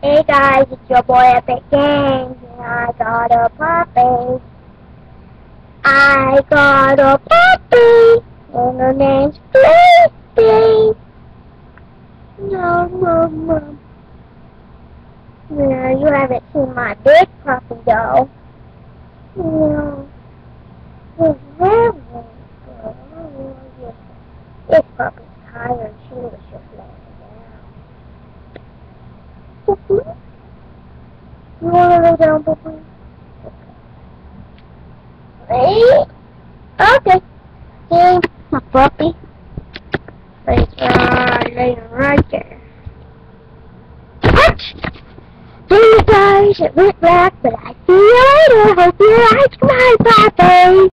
Hey guys, it's your boy Epic Games, and I got a puppy. I got a puppy, and her name's Flippy. No, no. Yeah, you haven't seen my big puppy though. Yeah. This puppy's tired. She was just laying down. Poopy? You want to lay down, Poopy? Okay. Okay. Here's my puppy. Laying right there. Ouch! Sorry guys, it went black, but I see you later. Hope you like my puppy.